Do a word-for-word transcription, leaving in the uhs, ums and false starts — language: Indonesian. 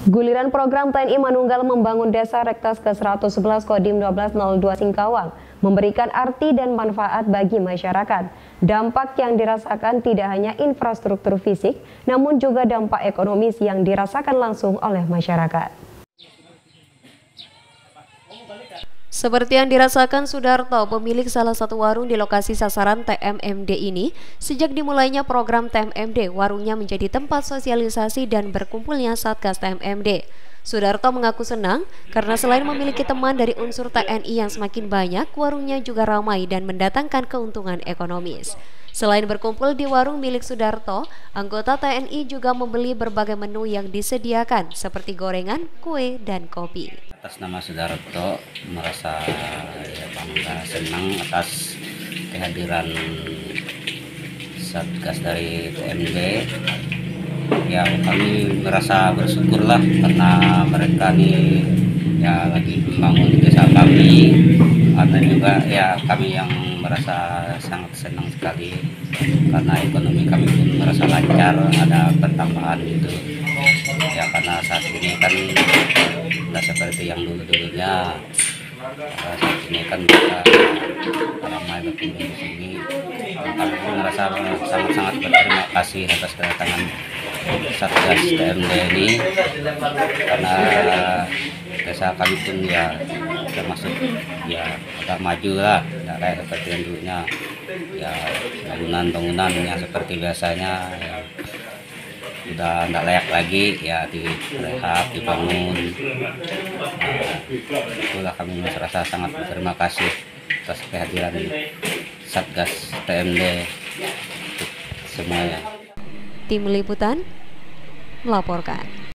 Guliran program T N I Manunggal membangun Desa Rektas ke seratus sebelas Kodim satu dua nol dua Singkawang memberikan arti dan manfaat bagi masyarakat. Dampak yang dirasakan tidak hanya infrastruktur fisik, namun juga dampak ekonomis yang dirasakan langsung oleh masyarakat. Seperti yang dirasakan Sudarto, pemilik salah satu warung di lokasi sasaran T M M D ini, sejak dimulainya program T M M D, warungnya menjadi tempat sosialisasi dan berkumpulnya Satgas T M M D. Sudarto mengaku senang karena selain memiliki teman dari unsur T N I yang semakin banyak, warungnya juga ramai dan mendatangkan keuntungan ekonomis. Selain berkumpul di warung milik Sudarto, anggota T N I juga membeli berbagai menu yang disediakan seperti gorengan, kue, dan kopi. Atas nama Sudarto merasa ya, bangga, senang atas kehadiran Satgas dari T M D. Ya kami merasa bersyukurlah karena mereka nih ya lagi membangun desa kami, atau juga ya kami yang merasa sangat senang sekali karena ekonomi kami pun merasa lancar, ada pertambahan gitu ya, karena saat ini kan tidak seperti yang dulu-dulunya. Saat ini kan kita ramai berkumpul di sini. Kami pun merasa sangat-sangat berterima kasih atas kedatangan Satgas T M D ini, karena desa kami pun ya termasuk ya agak maju lah, tidak kayak seperti yang dulunya ya, bangunan-bangunan yang seperti biasanya ya, sudah tidak layak lagi ya, direhab, dibangun. Nah, itulah kami merasa sangat berterima kasih atas kehadiran Satgas T M D untuk semuanya. Tim Liputan melaporkan.